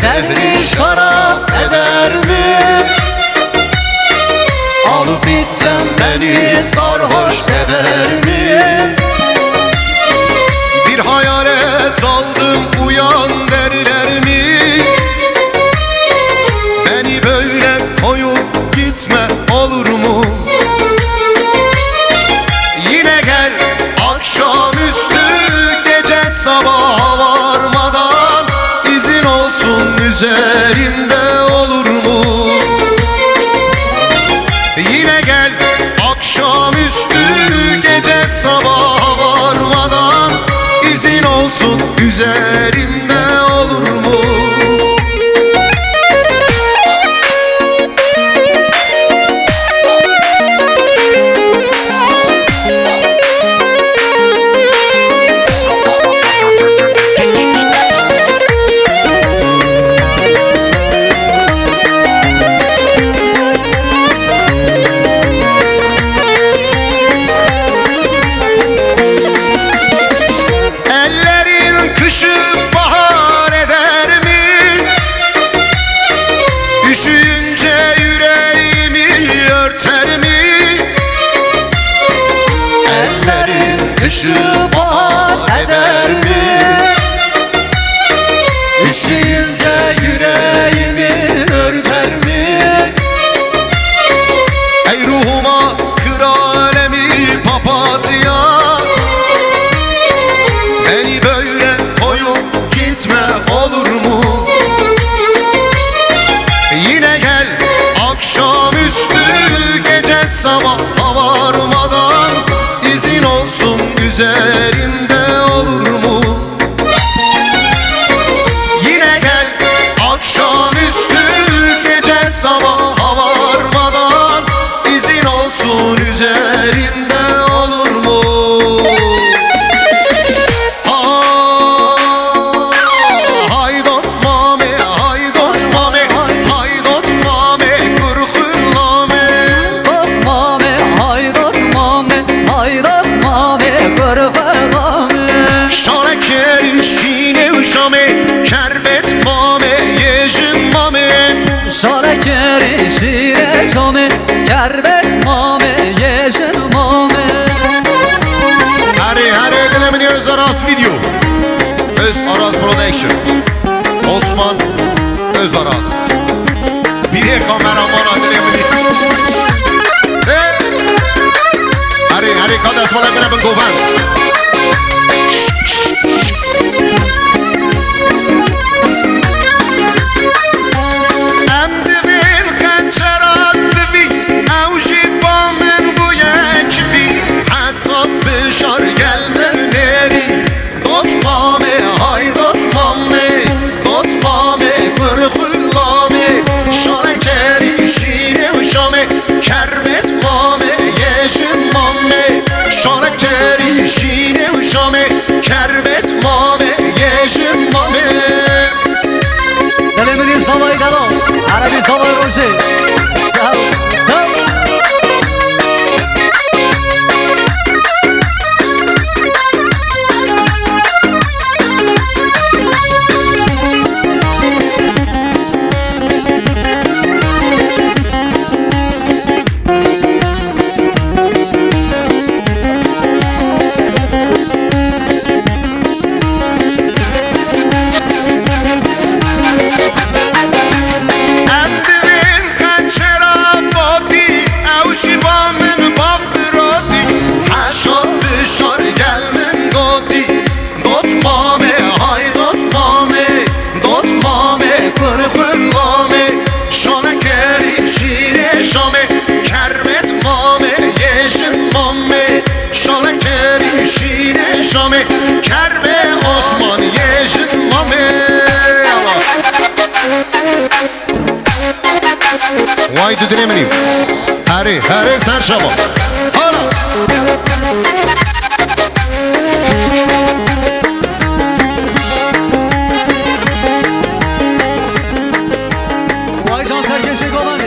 seni şarap eder mi? Alıp içsem beni sarhoş eder mi? Bir hayalet aldım uyan derler mi? Beni böyle koyup gitme olur mu? Yine gel akşamüstü gece sabaha varmadan, izin olsun üzerimde olur mu? Yine gel akşamüstü gece sabaha varmadan, izin olsun üzerimde olur mu? Üşüyünce yüreğimi örter mi? Ellerin kışı bahar eder mi? Üşüyünce yüreğimi örter mi? Ey ruhuma kır alemi papatya, beni böyle koyup gitme olur mu? Yine gel akşamüstü gece sabaha varmadan, izin olsun üzerimde olur mu? Yine gel akşamüstü gece sabaha varmadan, izin olsun üzerimde olur mu? Haydot mame, haydot mame, haydot mame, kırhırlame. Haydot mame, haydot mame, haydot mame, kırhırlame. Şalekeri şine uşame, kerbet mame, yejin mame. Şalekeri şire şame, kerbet mame, yeşil mame. Her dilemini Öz Aras video, Öz Aras Production, Osman Öz Aras. Bire kameraman dilemini. Sen Harry kadas bana göre ben govant. Kerbet mame, yejin mame. Şalekeri şine uşame, kerbet mame, yejin mame. Dilemini savay dalo, Arabi savay roşe. Sağ sağ. Şame, kerbe Osman yejin mame. Vay düdülemenim. Harry sen şama. Hala. Vay can serkeşik olan